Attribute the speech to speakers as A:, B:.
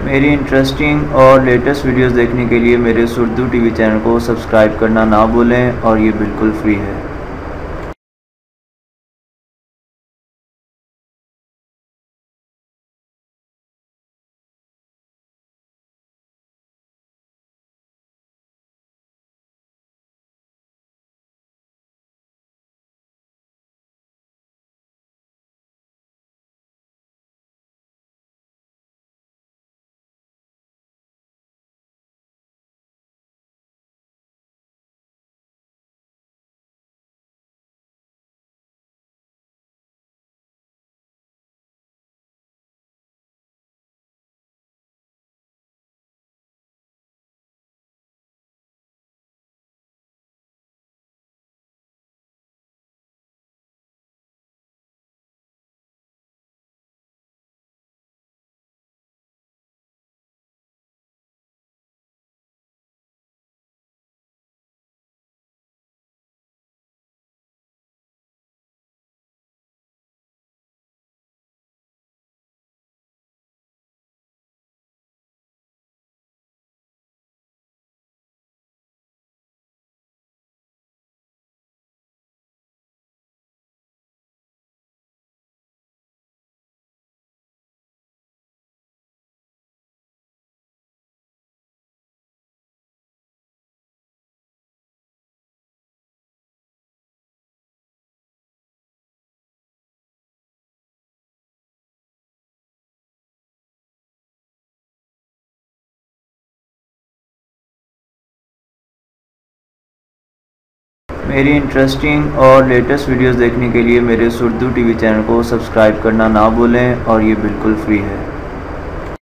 A: मेरी इंटरेस्टिंग और latest videos देखने के लिए मेरे उर्दू टीवी चैनल को सब्सक्राइब करना ना भूलें और ये बिल्कुल फ्री है। मेरी इंटरेस्टिंग और लेटेस्ट वीडियोस देखने के लिए मेरे उर्दू टीवी चैनल को सब्सक्राइब करना ना भूलें और ये बिल्कुल फ्री है।